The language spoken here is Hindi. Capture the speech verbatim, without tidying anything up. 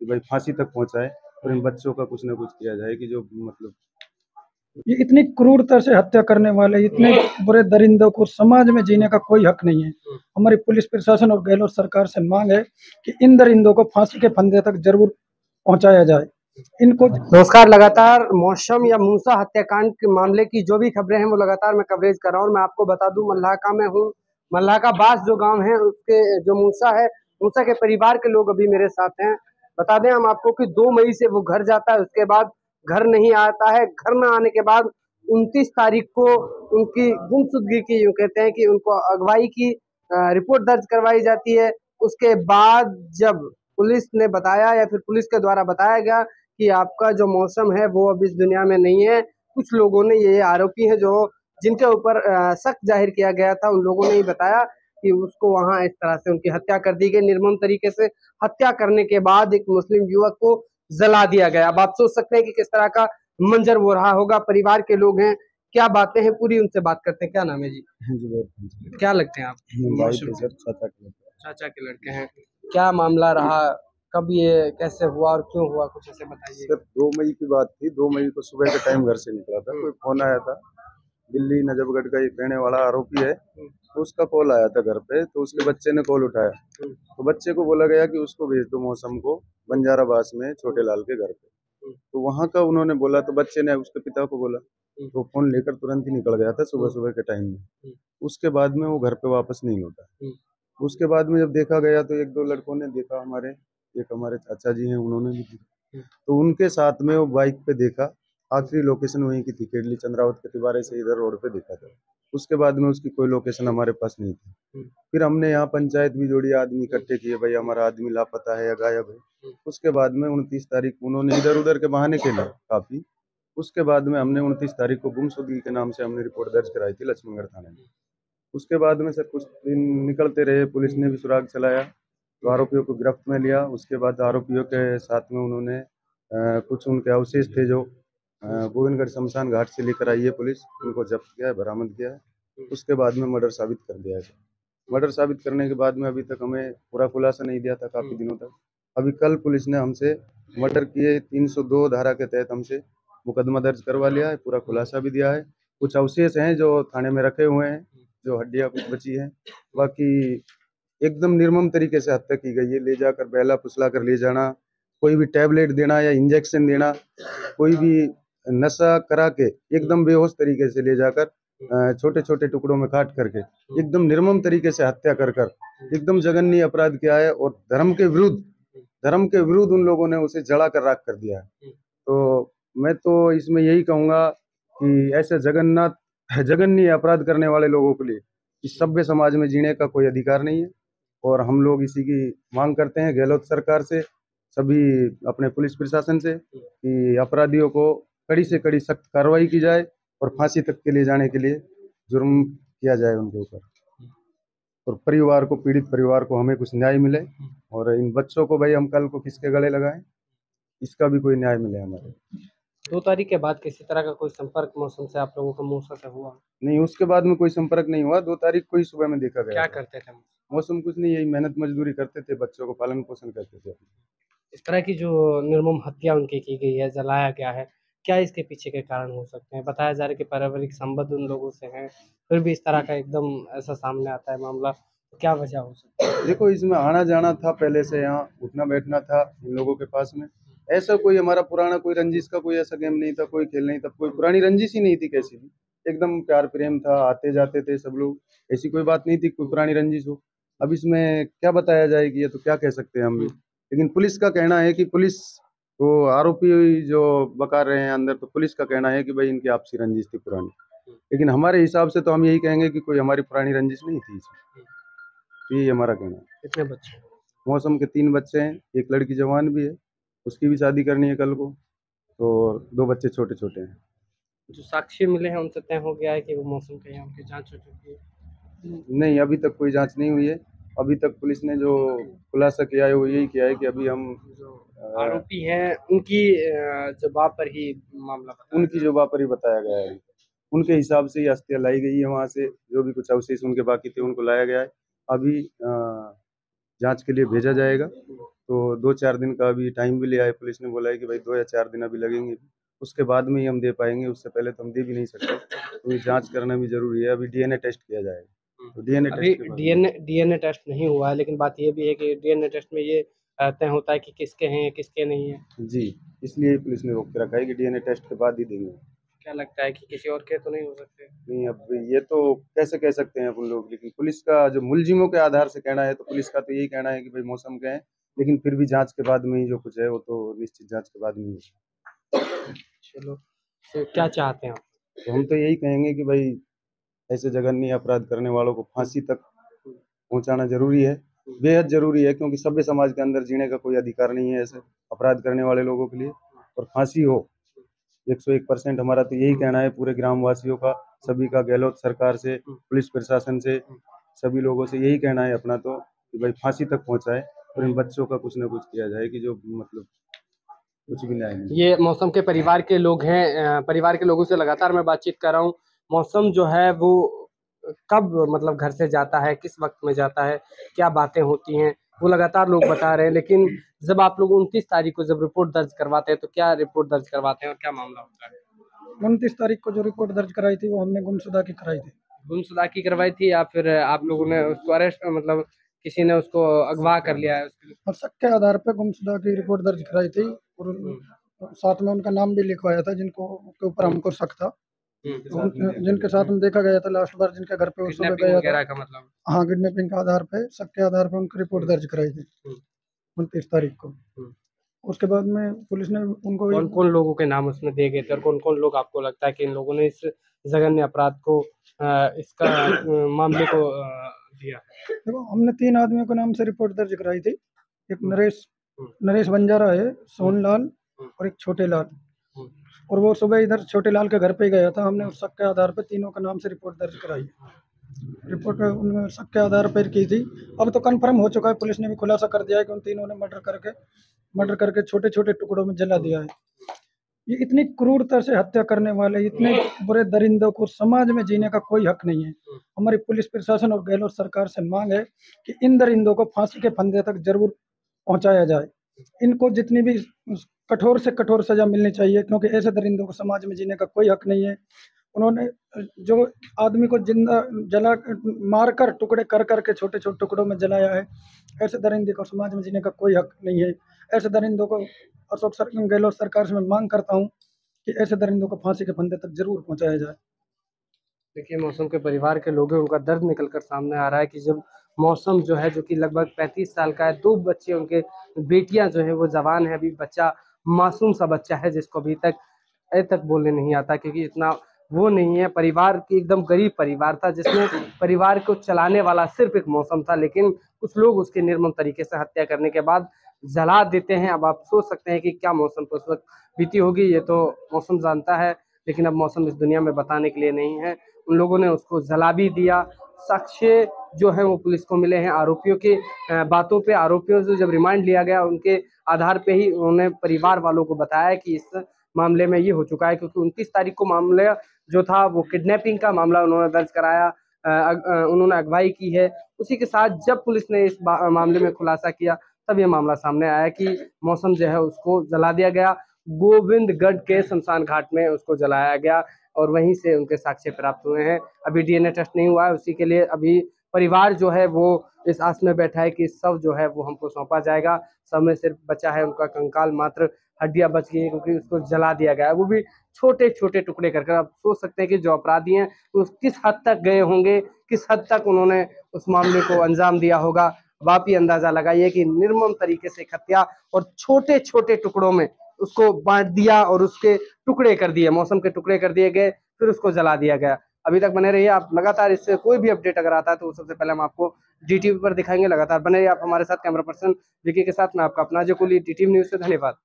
भाई फांसी तक पहुंचाए और इन बच्चों का कुछ ना कुछ किया जाए कि जो मतलब ये इतनी क्रूरता से हत्या करने वाले इतने बुरे दरिंदों को समाज में जीने का कोई हक नहीं है। हमारी पुलिस प्रशासन और गहलोत सरकार से मांग है कि इन दरिंदों को फांसी के फंदे तक जरूर पहुंचाया जाए। इनको नमस्कार। लगातार मौसम या मूसा हत्याकांड के मामले की जो भी खबरें हैं वो लगातार मैं कवरेज कर रहा हूँ। मैं आपको बता दूं, मल्लाका में हूँ। मल्लाका बास जो गांव है उसके जो मूसा है, मूसा के परिवार के लोग अभी मेरे साथ हैं। बता दें हम आपको कि दो मई से वो घर जाता है, उसके बाद घर नहीं आता है। घर न आने के बाद उनतीस तारीख को उनकी गुमशुदगी की, यूँ कहते हैं कि उनको अगवाई की रिपोर्ट दर्ज करवाई जाती है। उसके बाद जब पुलिस ने बताया या फिर पुलिस के द्वारा बताया गया कि आपका जो मौसम है वो अब इस दुनिया में नहीं है, कुछ लोगों ने, ये आरोपी हैं जो जिनके ऊपर शक जाहिर किया गया था, उन लोगों ने ही बताया कि उसको वहां इस तरह से उनकी हत्या कर दी गई। निर्मम तरीके से हत्या करने के बाद एक मुस्लिम युवक को जला दिया गया। अब आप सोच सकते हैं कि किस तरह का मंजर वो रहा होगा। परिवार के लोग हैं, क्या बातें हैं पूरी उनसे बात करते हैं। क्या नाम है जी? क्या लगते हैं आप? चाचा के लड़के हैं। क्या मामला रहा, कब ये कैसे हुआ और क्यों हुआ, कुछ ऐसे बताइए। सर दो मई की बात थी। दो मई को सुबह के टाइम घर से निकला था, कोई फोन आया था। दिल्ली नजफगढ़ का एक रहने वाला आरोपी है, तो उसका कॉल आया था घर पे। तो उसके बच्चे ने कॉल उठाया, तो बच्चे को बोला गया कि उसको भेज दो मौसम को बंजाराबास में छोटे लाल के घर पे। तो वहां का उन्होंने बोला, तो बच्चे ने उसके पिता को बोला, तो फोन लेकर तुरंत ही निकल गया था सुबह सुबह के टाइम में। उसके बाद में वो घर पे वापस नहीं लौटा। उसके बाद में जब देखा गया तो एक दो लड़कों ने देखा, हमारे एक हमारे चाचा जी हैं उन्होंने भी देखा, तो उनके साथ में वो बाइक पे देखा। आखिरी लोकेशन वहीं की थी, केडली चंद्रावत के तिबारे से इधर रोड पे देखा था। उसके बाद में उसकी कोई लोकेशन हमारे पास नहीं थी। फिर हमने यहाँ पंचायत भी जोड़ी, आदमी इकट्ठे किए, भाई हमारा आदमी लापता है या गायब है। उसके बाद में उनतीस तारीख उन्होंने इधर उधर के बहाने के लिए काफी, उसके बाद में हमने उनतीस तारीख को गुमशुदगी के नाम से हमने रिपोर्ट दर्ज कराई थी लक्ष्मणगढ़ थाने में। उसके बाद में सर कुछ दिन निकलते रहे, पुलिस ने भी सुराग चलाया, तो आरोपियों को गिरफ्त में लिया। उसके बाद आरोपियों के साथ में उन्होंने आ, कुछ उनके अवशेष थे जो गोविंदगढ़ शमशान घाट से लेकर आई है पुलिस, उनको जब्त किया है, बरामद किया है। उसके बाद में मर्डर साबित कर दिया है। मर्डर साबित करने के बाद में अभी तक हमें पूरा खुलासा नहीं दिया था काफ़ी दिनों तक। अभी कल पुलिस ने हमसे मर्डर किए तीन सौ दो धारा के तहत हमसे मुकदमा दर्ज करवा लिया है, पूरा खुलासा भी दिया है। कुछ अवशेष हैं जो थाने में रखे हुए हैं, जो हड्डियां कुछ बची हैं। बाकी एकदम निर्मम तरीके से हत्या की गई है। ले जाकर बहला फुसला कर ले जाना, कोई भी टैबलेट देना या इंजेक्शन देना, कोई भी नशा करा के एकदम बेहोश तरीके से ले जाकर छोटे छोटे टुकड़ों में काट करके एकदम निर्मम तरीके से हत्या कर कर एकदम जघन्य अपराध किया है। और धर्म के विरुद्ध धर्म के विरुद्ध उन लोगों ने उसे जला कर राख कर दिया है। तो मैं तो इसमें यही कहूँगा कि ऐसे जगन्नाथ जघन्य अपराध करने वाले लोगों के लिए इस सभ्य समाज में जीने का कोई अधिकार नहीं है। और हम लोग इसी की मांग करते हैं गहलोत सरकार से, सभी अपने पुलिस प्रशासन से, कि अपराधियों को कड़ी से कड़ी सख्त कार्रवाई की जाए और फांसी तक के लिए जाने के लिए जुर्म किया जाए उनके ऊपर। और परिवार को, पीड़ित परिवार को हमें कुछ न्याय मिले। और इन बच्चों को भाई हम कल को किसके गले लगाएं, इसका भी कोई न्याय मिले हमारे। दो तारीख के बाद किसी तरह का कोई संपर्क मौसम से आप लोगों का मूसा से हुआ? नहीं, उसके बाद में कोई संपर्क नहीं हुआ। दो तारीख को ही सुबह में देखा गया। क्या करते थे मौसम? कुछ नहीं, यही मेहनत मजदूरी करते थे, बच्चों को पालन पोषण करते थे। इस तरह की जो निर्मम हत्या उनकी की गई है, जलाया गया है, क्या इसके पीछे के कारण हो सकते हैं? बताया जा रहा है कि पारिवारिक संबंध उन लोगों से हैं, फिर भी इस तरह का एकदम ऐसा सामने आता है मामला, क्या वजह हो सकती है? देखो, इसमें आना जाना था पहले से, यहाँ उठना बैठना था इन लोगों के पास में। ऐसा कोई हमारा पुराना कोई रंजिश का कोई ऐसा गेम नहीं था, कोई खेल नहीं था, कोई पुरानी रंजिश ही नहीं थी कैसी भी। एकदम प्यार प्रेम था, आते जाते थे सब लोग, ऐसी कोई बात नहीं थी कोई पुरानी रंजिश हो। अब इसमें क्या बताया जाएगी, ये तो क्या कह सकते हैं हम भी। लेकिन पुलिस का कहना है कि पुलिस तो आरोपी जो बका रहे हैं अंदर, तो पुलिस का कहना है कि भाई इनकी आपसी रंजिश थी पुरानी। लेकिन हमारे हिसाब से तो हम यही कहेंगे कि कोई हमारी पुरानी रंजिश नहीं थी इसमें। यही हमारा कहना है। कितने बच्चे? मौसम के तीन बच्चे हैं, एक लड़की जवान भी है, उसकी भी शादी करनी है कल को, और दो बच्चे छोटे छोटे हैं। जो साक्ष्य मिले हैं उनसे तय हो गया है कि वो मौसम के यहाँ उनकी जांच हो चुकी है? नहीं, अभी तक कोई जांच नहीं हुई है। अभी तक पुलिस ने जो खुलासा किया है वो यही किया है कि अभी हम जो आरोपी हैं उनकी जवाब पर ही मामला बताया, उनकी जवाब पर ही बताया गया है। उनके हिसाब से ही अस्थियां लाई गई है वहाँ से, जो भी कुछ अवशेष उनके बाकी थे उनको लाया गया है। अभी जांच के लिए भेजा जाएगा तो दो चार दिन का अभी टाइम भी लिया है, पुलिस ने बोला है कि भाई दो या चार दिन अभी लगेंगे, उसके बाद में ही हम दे पाएंगे, उससे पहले तो हम दे भी नहीं सकते, तो ये जांच करना भी जरूरी है। अभी डीएनए टेस्ट किया जाएगा, तो डीएनए अभी टेस्ट के बाद डीएनए डीएनए टेस्ट नहीं हुआ है, लेकिन बात ये भी है कि डीएनए टेस्ट में ये अ, तय होता है कि किसके हैं किसके नहीं है। जी, इसलिए पुलिस ने रोक के रखा है कि डीएनए टेस्ट के बाद ही देंगे। क्या लगता है कि किसी और के तो नहीं हो सकते? नहीं, अब ये तो कैसे कह सकते हैं अपन लोग, लेकिन पुलिस का जो मुलजिमों के आधार से कहना है, तो पुलिस का तो यही कहना है कि भाई मौसम के हैं, लेकिन फिर भी जांच के बाद में ही जो कुछ है वो तो निश्चित जांच के बाद में ही है। चलो, तो क्या चाहते हैं आप? तो हम तो यही कहेंगे कि भाई ऐसे जघन्य अपराध करने वालों को फांसी तक पहुंचाना जरूरी है, बेहद जरूरी है, क्योंकि सभ्य समाज के अंदर जीने का कोई अधिकार नहीं है ऐसे अपराध करने वाले लोगों के लिए, और फांसी हो। एक सौ एक परसेंट हमारा तो यही कहना है पूरे ग्रामवासियों का, सभी का, गहलोत सरकार से, पुलिस प्रशासन से, सभी लोगों से यही कहना है अपना तो कि भाई फांसी तक पहुंचाए और इन बच्चों का कुछ ना कुछ किया जाए कि जो मतलब कुछ भी न्याय नहीं। ये मौसम के परिवार के लोग हैं, अ, परिवार के लोगों से लगातार मैं बातचीत कर रहा हूँ। मौसम जो है वो कब मतलब घर से जाता है, किस वक्त में जाता है, क्या बातें होती हैं, वो लगातार लोग बता रहे हैं। लेकिन जब आप लोग उनतीस तारीख को जब रिपोर्ट दर्ज करवाते हैं तो क्या रिपोर्ट दर्ज करवाते हैं और क्या मामला होता है? उनतीस तारीख को जो रिपोर्ट दर्ज कराई थी वो हमने गुमशुदा की कराई थी। गुमशुदा की करवाई थी या फिर आप लोगों ने उसको अरेस्ट मतलब किसी ने उसको अगवा कर लिया है उसके लिए? और शक के आधार पे गुमशुदा की रिपोर्ट दर्ज कराई थी और साथ में उनका नाम भी लिखवाया था जिनको के ऊपर हमको शक था, उन- जिनके साथ में देखा गया था लास्ट बार, जिनके घर पे उस समय किडनैपिंग गया था। वगैरह का मतलब? हाँ, किडनैपिंग के आधार पे, शक के आधार पे उनकी रिपोर्ट दर्ज कराई थी उनतीस तारीख को। उसके बाद में पुलिस ने उनको कौन कौन लोगों के नाम उसमें दिए गए थे और कौन कौन लोग आपको लगता है कि इन लोगों ने इस जघन्य अपराध को अ, इसका अ, मामले को अ, दिया है? देखो, हमने तीन आदमियों के नाम से रिपोर्ट दर्ज कराई थी। एक नरेश नरेश बंजारा है, सोनलाल और एक छोटे लाल। और वो सुबह इधर छोटे लाल के घर पे ही गया था। हमने उस शक के आधार पे तीनों के नाम से रिपोर्ट दर्ज कराई। रिपोर्ट उन शक के आधार पर की थी। अब तो कंफर्म हो चुका है, पुलिस ने भी खुलासा कर दिया है कि उन तीनों ने मर्डर करके मर्डर करके छोटे छोटे टुकड़ों में जला दिया है। ये इतनी क्रूरता से हत्या करने वाले, इतने बुरे दरिंदों को समाज में जीने का कोई हक नहीं है। हमारी पुलिस प्रशासन और गहलोत सरकार से मांग है कि इन दरिंदों को फांसी के फंदे तक जरूर पहुंचाया जाए। इनको जितनी भी कठोर से कठोर सजा मिलनी चाहिए, क्योंकि ऐसे दरिंदों को समाज में जीने का कोई हक नहीं है। उन्होंने जो आदमी को जिंदा जला मार कर टुकड़े कर करके छोटे छोटे टुकड़ों में जलाया है, ऐसे दरिंदे को समाज में जीने का कोई हक नहीं है। ऐसे दरिंदों को अशोक सर, गहलोत सरकार से मैं मांग करता हूं कि ऐसे दरिंदों को फांसी के फंदे तक जरूर पहुंचाया जाए। देखिए, मौसम के परिवार के लोग हैं, उनका दर्द निकल कर सामने आ रहा है कि जब मौसम जो है जो कि लगभग पैंतीस साल का है, दो बच्चे उनके, बेटियां जो है वो जवान है, अभी बच्चा मासूम सा बच्चा है जिसको अभी तक ए तक बोलने नहीं आता, क्योंकि इतना वो नहीं है। परिवार की एकदम गरीब परिवार था जिसमें परिवार को चलाने वाला सिर्फ एक मौसम था, लेकिन कुछ लोग उसकी निर्मम तरीके से हत्या करने के बाद जला देते हैं। अब आप सोच सकते हैं कि क्या मौसम पर उस वक्त बीती होगी, ये तो मौसम जानता है, लेकिन अब मौसम इस दुनिया में बताने के लिए नहीं है। उन लोगों ने उसको जला भी दिया। साक्ष्य जो है वो पुलिस को मिले हैं आरोपियों के बातों पे। आरोपियों से जब रिमांड लिया गया उनके आधार पे ही उन्होंने परिवार वालों को बताया कि इस मामले में ये हो चुका है, क्योंकि उनतीस तारीख को मामला जो था वो किडनैपिंग का मामला उन्होंने दर्ज कराया, उन्होंने अगवाई की है। उसी के साथ जब पुलिस ने इस मामले में खुलासा किया तब ये मामला सामने आया कि मौसम जो है उसको जला दिया गया, गोविंदगढ़ के शमशान घाट में उसको जलाया गया और वहीं से उनके साक्ष्य प्राप्त हुए हैं। अभी डीएनए टेस्ट नहीं हुआ है, उसी के लिए अभी परिवार जो है वो इस आस में बैठा है कि शव जो है वो हमको सौंपा जाएगा। सब में सिर्फ बचा है उनका कंकाल, मात्र हड्डियां बच गई हैं क्योंकि उसको जला दिया गया है, वो भी छोटे छोटे टुकड़े कर कर। आप सोच सकते हैं कि जो अपराधी हैं वो किस हद तक गए होंगे, किस हद तक उन्होंने उस मामले को अंजाम दिया होगा। अब आप ही अंदाजा लगाइए कि निर्मम तरीके से हत्या और छोटे छोटे टुकड़ों में उसको बांट दिया और उसके टुकड़े कर दिए, मौसम के टुकड़े कर दिए गए, फिर उसको जला दिया गया। अभी तक बने रहिए आप, लगातार इससे कोई भी अपडेट अगर आता है तो सबसे पहले हम आपको डीटीवी पर दिखाएंगे। लगातार बने रहिए आप हमारे साथ। कैमरा पर्सन विकी के साथ मैं आपका अपना जो कुली, डीटीवी न्यूज़ से। धन्यवाद।